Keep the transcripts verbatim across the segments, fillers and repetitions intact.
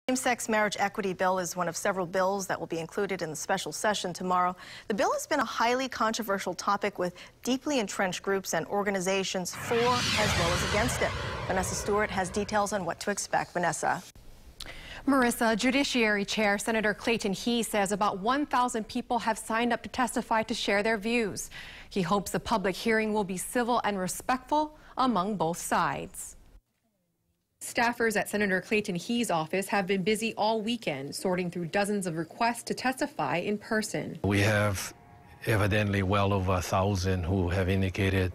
Same-sex marriage equity bill is one of several bills that will be included in the special session tomorrow. The bill has been a highly controversial topic with deeply entrenched groups and organizations for as well as against it. Vanessa Stewart has details on what to expect. Vanessa. Marissa, Judiciary Chair Senator Clayton He says about one thousand people have signed up to testify to share their views. He hopes the public hearing will be civil and respectful among both sides. Staffers at Senator Clayton He's office have been busy all weekend, sorting through dozens of requests to testify in person. We have evidently well over a thousand who have indicated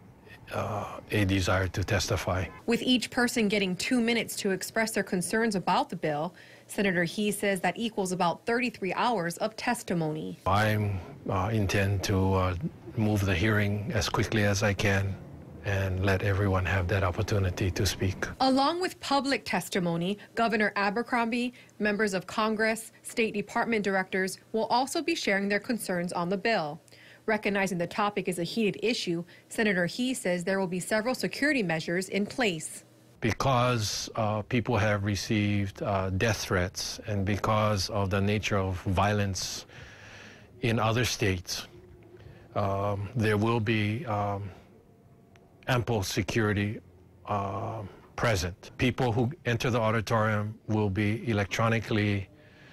uh, a desire to testify. With each person getting two minutes to express their concerns about the bill, Senator He says that equals about thirty-three hours of testimony. I uh, intend to uh, move the hearing as quickly as I can and let everyone have that opportunity to speak. Along with public testimony, Governor Abercrombie, members of Congress, State Department directors will also be sharing their concerns on the bill. Recognizing the topic is a heated issue, Senator He says there will be several security measures in place. Because uh, people have received uh, death threats and because of the nature of violence in other states, um, there will be um, ample security uh, present. People who enter the auditorium will be electronically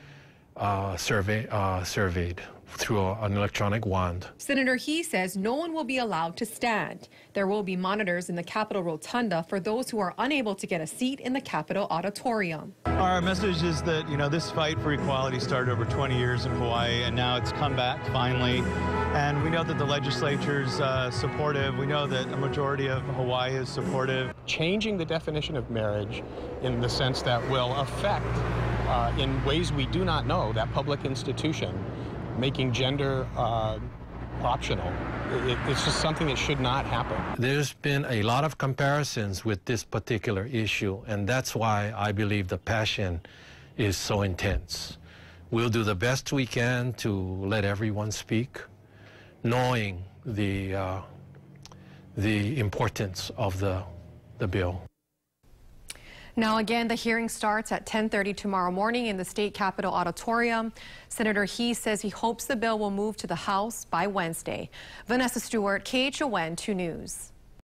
uh, survey, uh, surveyed through a, an electronic wand. Senator He says no one will be allowed to stand. There will be monitors in the Capitol Rotunda for those who are unable to get a seat in the Capitol Auditorium. Our message is that, you know, this fight for equality started over twenty years in Hawaii, and now it's come back finally. And we know that the legislature's uh, supportive. We know that a majority of Hawaii is supportive. Changing the definition of marriage in the sense that will affect, uh, in ways we do not know, that public institution, making gender uh, optional. It, it's just something that should not happen. There's been a lot of comparisons with this particular issue, and that's why I believe the passion is so intense. We'll do the best we can to let everyone speak, knowing the, uh, the importance of the, the bill. Now again, the hearing starts at ten thirty tomorrow morning in the State Capitol Auditorium. Senator He says he hopes the bill will move to the House by Wednesday. Vanessa Stewart, K H O N two News.